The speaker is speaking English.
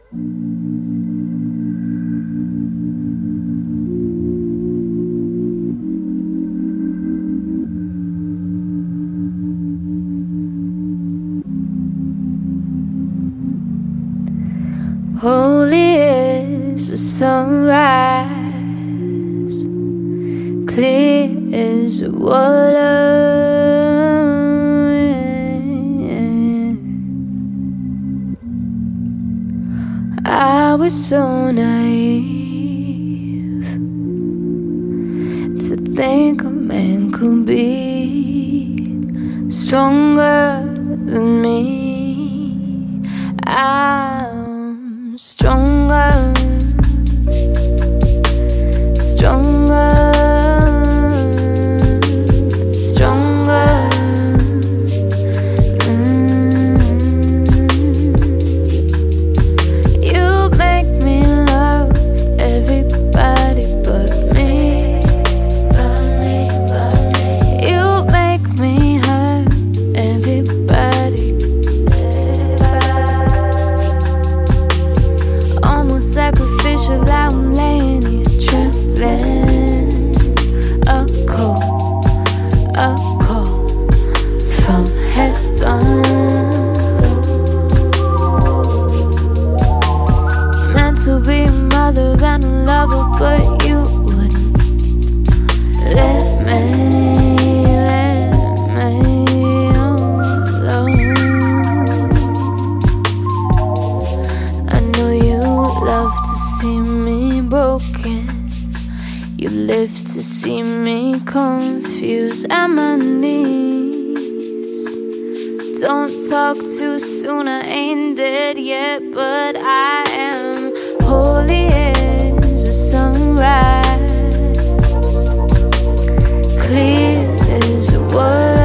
Holy is the sunrise, clear as the water. I was so naive to think a man could be stronger than me. I'm stronger, stronger, stronger. You make me love everybody but me, but me, but me. You make me hurt everybody. Almost sacrificial, I'm laying here trembling. A call from heaven. Meant to be a mother and a lover, but you wouldn't let me alone. I know you love to see me broken. You live to see me confused at my knees. Don't talk too soon, I ain't dead yet, but I am. Holy as the sunrise, clear as the water.